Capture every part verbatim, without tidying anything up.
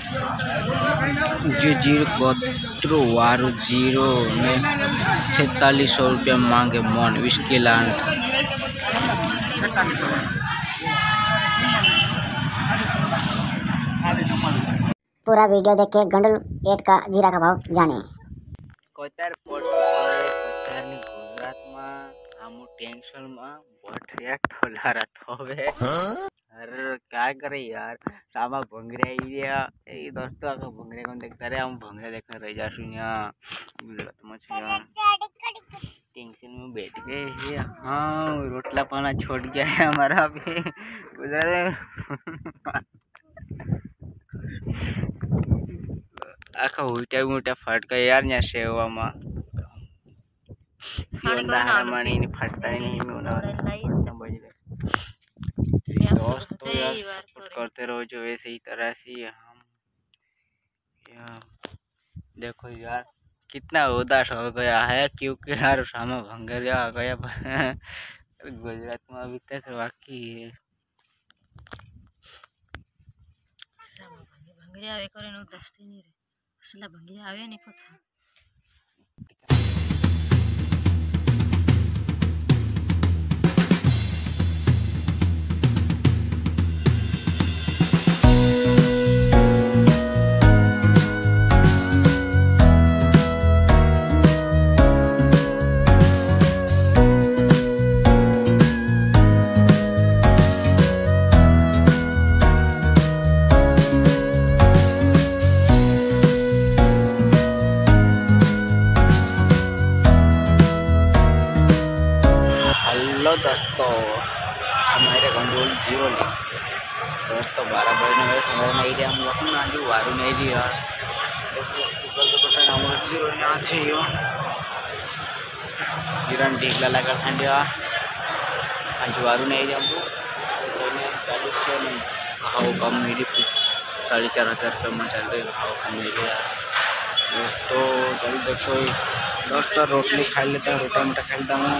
Zero कोत्रो वारू zero ने छेतालीस सौ रुपया मांगे मन विस्की लांट। पूरा वीडियो देख के गंडल एट का जीरा का भाव जाने। कोतार कोतार ની ગુજરાતમાં આમુ ટેન્શનમાં બઠિયા ઠોલારા થોવે। अरे क्या करे यार, सामा भंगरे आइडिया ए दोस्तों आका भंगरे कौन देखता रे, हम भंगरे देखने रह जासु यहाँ गुजरात में छे यार। टेंशन में बैठ गए हैं। हाँ रोटला पाना छोड़ गया है हमारा भी गुजरात में। आका उल्टा उल्टा फट गया यार यहाँ सेवा में मणि फटता ही नहीं दोस्तों यार सपोर्ट करते रहो जो ऐसे ही तरह से हम यार। देखो यार कितना उदास हो गया है क्योंकि यार सामा भंगरिया आ गया गुजरात में अभी तक बाकी है। भंगरिया आवे करे नो उदास थई नहीं रे, असला भंगरिया आवे नहीं पछा। हेलो दोस्तों, हमारे गंडोल जीरो ले दोस्तों बारह बजने में हमारे नहीं रहे हम लोग ना जो वारू नहीं रही यार। ऊपर तो पता ना हमारे जीरो ने आछे यो जीरन ढीकला लगा ठंडिया आज वारू नहीं रही हमको सोने चालू छे ने भाव कम मेरी साढ़े चार हज़ार रुपये में चल रहे भाव कम मेरे यार। दोस्तों जल्दी देखो दोस्तों रोटली खा लेता हूँ, रोटा मोटा खा लेता हूँ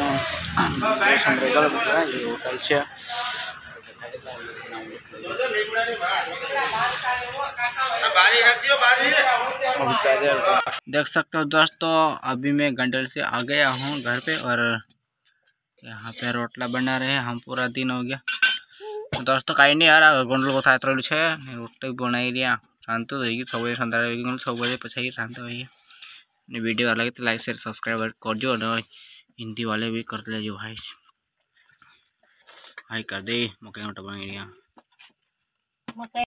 होटल से देख सकते हो दोस्तों। अभी मैं गंडल से आ गया हूँ घर पे और यहाँ पे रोटला बना रहे हैं। हम पूरा दिन हो गया दोस्तों कहीं नहीं यार गंडल को साथ रहलू है रोटी बनाई रहा शांत होगी सब बजे सन्धा सब बजे पछाई शांत होगी। वीडियो अलग तो लाइक शेयर सब्सक्राइब करजो और हिंदी वाले भी कर लेजो भाई भाई कर दे मकई मोटा बन गया।